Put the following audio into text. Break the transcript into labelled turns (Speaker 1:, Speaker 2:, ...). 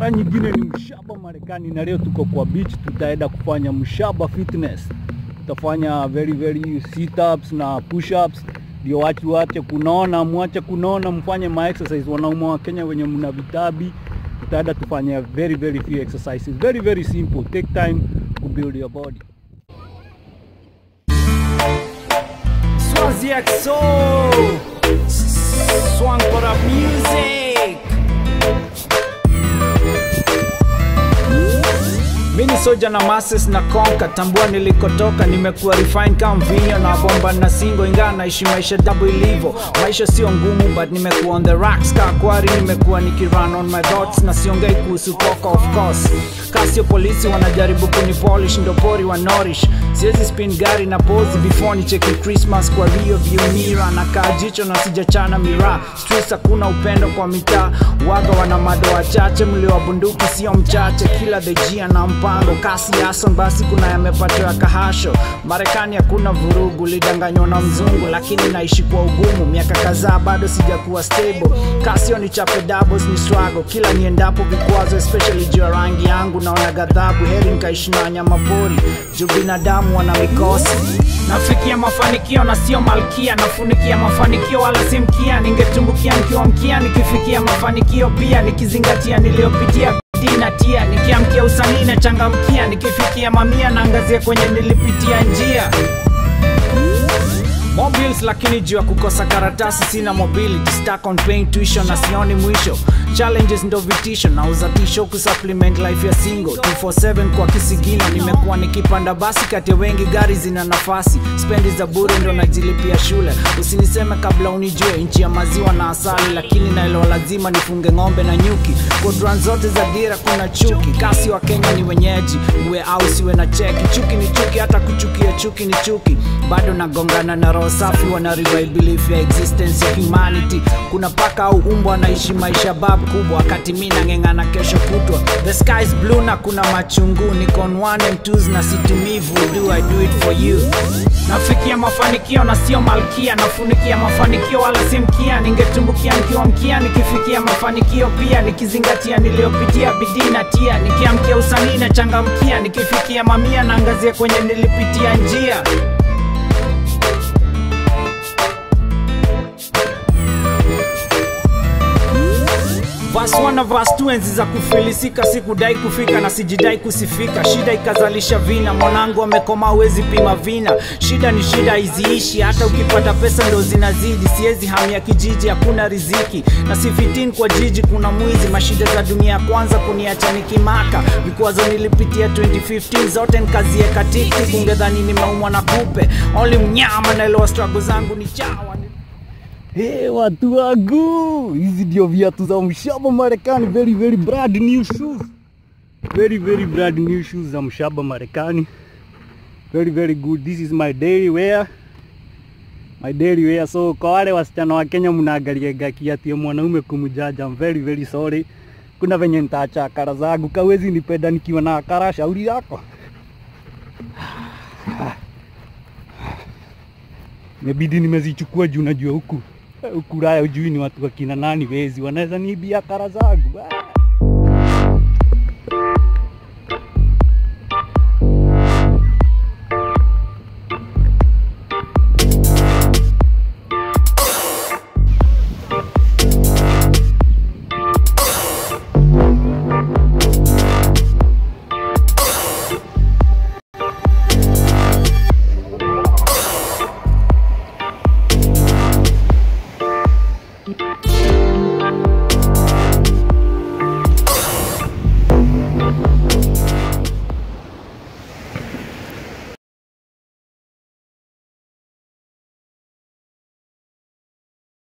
Speaker 1: Mara nyingine ni Mshaba Marekani, na leo tuko kwa beach, tutaenda kufanya Mshaba fitness. Tutafanya very sit-ups na push-ups. Ndio watu waache kunona, muache kunona, mfanye ma exercise. Wanaume wa Kenya wenye mna vitabi, tutaenda tufanye very few exercises. Very simple. Take time to build your body.
Speaker 2: Swazi XO Swang for the music. Mini soja na masses na konka, tambua nilikotoka, nimekuwa refine kama vinyo na bomba na singo, inga naishi maisha double ilivyo. Maisha sio ngumu but nimekuwa on the racks, kakwari nimekuwa nikirun on my thoughts, na siongei kuhusu poka of course. Kasio polisi wanajaribu kunipolish, ndo pori wa Norish. Siwezi spin gari na pose before ni cheki Christmas kwa Rio view mirror, na kajicho na sijachana mira. Streets hakuna upendo kwa mitaa, waga wana mado wachache, mlio wa bunduki sio mchache. Kila the G na mpango, kasi Yason basi kuna yamepato ya kahasho. Marekani hakuna vurugu, lidanganywa na mzungu, lakini naishi kwa ugumu. Miaka kadhaa bado sijakuwa stable, kasio ni chape doubles ni struggle. Kila niendapo vikwazo, especially juu ya rangi yangu, naona ghadhabu. Heri nikaishi na wanyama pori, juu binadamu wana mikosi. Nafikia mafanikio na sio malkia, nafunikia mafanikio wala simkia. Ningetumbukia nikiwa mkia, nikifikia mafanikio pia, nikizingatia niliopitia dina tia. Nikiamkia usanii na changamkia, nikifikia mamia na angazia kwenye nilipitia njia. Mobiles lakini juu ya kukosa karatasi sina mobility, stuck on paying tuition na sioni mwisho. Challenges ndo vitisho, na uzatisho kusupplement life ya single 247 kwa kisigino. Nimekuwa nikipanda basi kati ya wengi, gari zina nafasi, spendi za bure ndo najilipia shule. Usiniseme kabla unijue, nchi ya maziwa na asali, lakini naelewa lazima nifunge ng'ombe na nyuki. Kodran zote za dira kuna chuki, kasi wa Kenya ni wenyeji, uwe au siwe na cheki. Chuki ni chuki, hata kuchukia chuki ni chuki. Bado nagongana na roho safi, wana revive belief ya existence ya humanity. Kuna paka au umbwa naishi maisha babu kubwa, wakati mimi nang'eng'ana kesho kutwa. The sky is blue na kuna machungu, niko on 1 and 2s na situmivu. Do I do it for you? Nafikia mafanikio na sio malkia, nafunikia mafanikio wala simkia. Ningetumbukia nikiwa mkia, nikifikia mafanikio pia, nikizingatia niliopitia bidii na tia. Nikiamkia usanii na changamkia, nikifikia mamia na angazia kwenye nilipitia njia. Verse 1 na verse 2 enzi za kufilisika, sikudai kufika na sijidai kusifika. Shida ikazalisha vina, mwanangu amekoma hawezi pima vina. Shida ni shida iziishi, hata ukipata pesa ndo zinazidi. Siezi hamia kijiji, hakuna riziki, na si 15 kwa jiji kuna mwizi. Mashida za dunia kwanza kuniacha nikimaka, vikwazo nilipitia 2015 zote nikazie katiki. Ungedhani nimeumwa na kupe, only mnyama naelewa struggle zangu ni chawa.
Speaker 1: Hey watu wangu, hizi ndio viatu za Mshaba Marekani, very brand new shoes. Very brand new shoes za Mshaba Marekani. Very good. This is my daily wear. So kwa wale wasichana wa Kenya mnaangalia kiatu ya mwanaume kumjaja, I'm very sorry. Kuna venye nitaacha akara zangu, kawezi nipenda nikiwa na akara, shauri yako. Mebidi nimezichukua juu najua huku Raya ujui ni watu wakina nani wezi wanaweza niibia akara zangu.